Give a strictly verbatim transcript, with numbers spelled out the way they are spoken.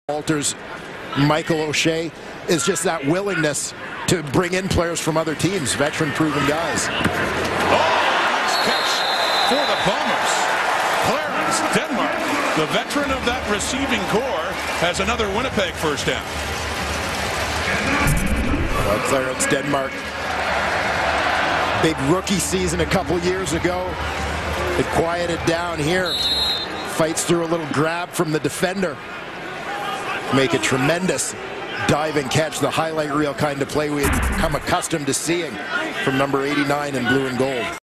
Walters, Michael O'Shea, is just that willingness to bring in players from other teams, veteran proven guys. Oh, nice catch for the Bombers. Clarence Denmark, the veteran of that receiving corps, has another Winnipeg first down. Well, Clarence Denmark, big rookie season a couple years ago. It quieted down here. Fights through a little grab from the defender. Make a tremendous dive and catch, the highlight reel kind of play we had come accustomed to seeing from number eighty-nine in blue and gold.